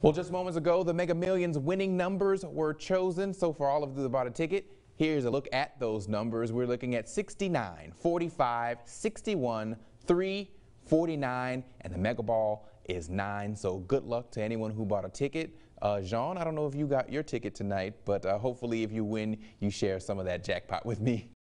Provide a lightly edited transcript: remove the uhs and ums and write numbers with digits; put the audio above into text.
Well, just moments ago, the Mega Millions winning numbers were chosen. So for all of you that bought a ticket, here's a look at those numbers. We're looking at 69, 45, 61, 3, 49, and the Mega Ball is 9. So good luck to anyone who bought a ticket. Jean, I don't know if you got your ticket tonight, but hopefully if you win, you share some of that jackpot with me.